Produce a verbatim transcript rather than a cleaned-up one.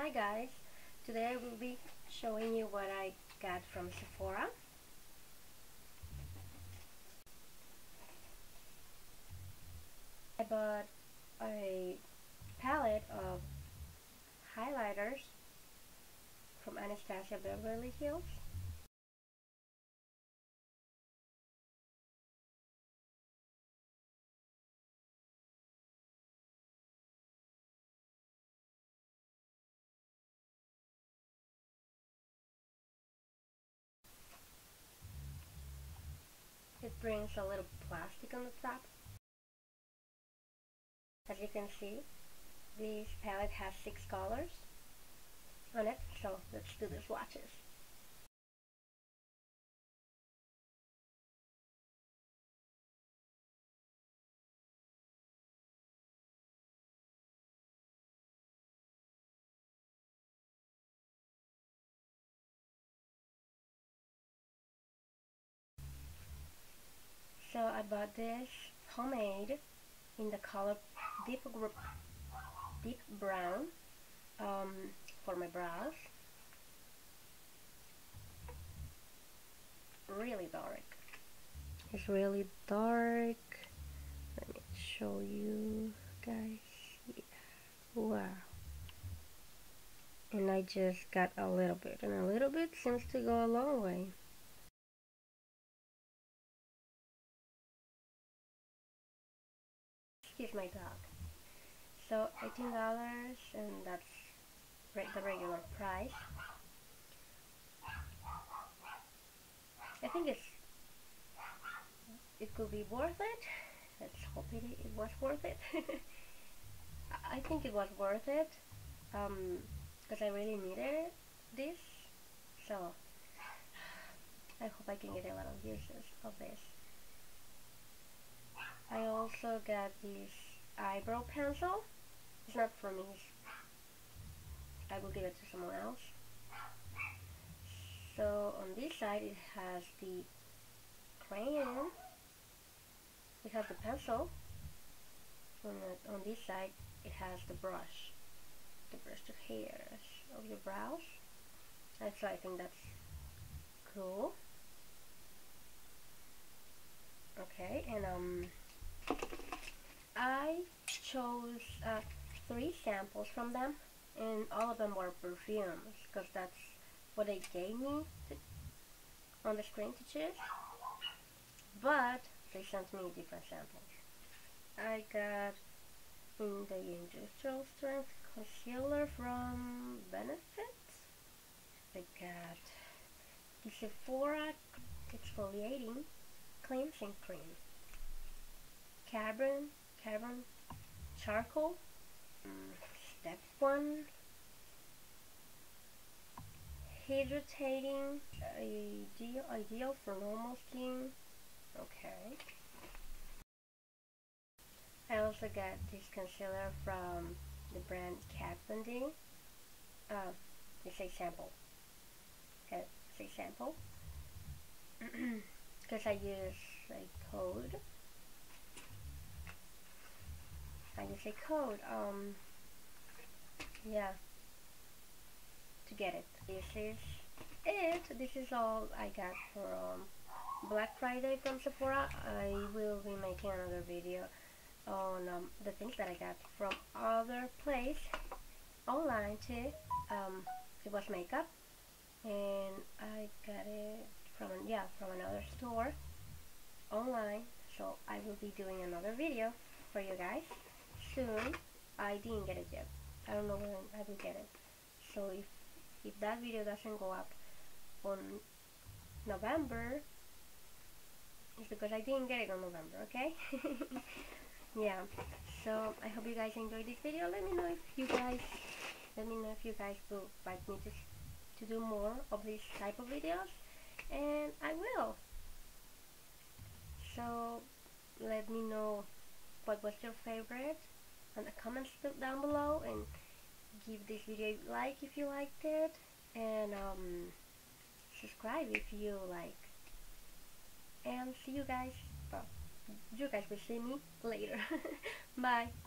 Hi guys, today I will be showing you what I got from Sephora. I bought a palette of highlighters from Anastasia Beverly Hills. It brings a little plastic on the top. As you can see, this palette has six colors on it, so let's do the swatches. So I bought this pomade in the color deep, deep brown um, for my brows. Really dark. It's really dark. Let me show you guys. Yeah. Wow. And I just got a little bit, and a little bit seems to go a long way. Excuse my dog. So eighteen dollars, and that's re the regular price. I think it's it could be worth it. Let's hope it, it was worth it. I think it was worth it um, because I really needed it, this. So I hope I can get a lot of uses of this. I also got this eyebrow pencil. It's not for me. I will give it to someone else. So on this side it has the crayon. We have the pencil. On, the, on this side it has the brush. The brush to hairs of your brows. And so I think that's cool. Okay, and um, I chose uh, three samples from them, and all of them were perfumes, because that's what they gave me to, on the screen to choose. But they sent me different samples. I got in the Industrial Strength Concealer from Benefit. I got the Sephora Exfoliating Cleansing Cream, Carbon, Carbon Charcoal, um, Step one, Hydrating, ideal, ideal for normal skin. Okay. I also got this concealer from the brand Kat Von D. Uh, it's a sample. Okay, it's a sample. Because I use a code. I use a code. Um, yeah. To get it. This is it. This is all I got from Black Friday from Sephora. I will be making another video on um, the things that I got from other place online too. Um, it was makeup, and I got it from yeah from another store online. So I will be doing another video for you guys soon. I didn't get it yet. I don't know when I will get it. So if if that video doesn't go up on November, it's because I didn't get it on November. Okay. Yeah, so I hope you guys enjoyed this video. Let me know if you guys let me know if you guys would like me to to do more of this type of videos, and I will. So let me know what was your favorite in the comments down below, and give this video a like if you liked it, and um, subscribe if you like, and see you guys. Well, you guys will see me later. Bye.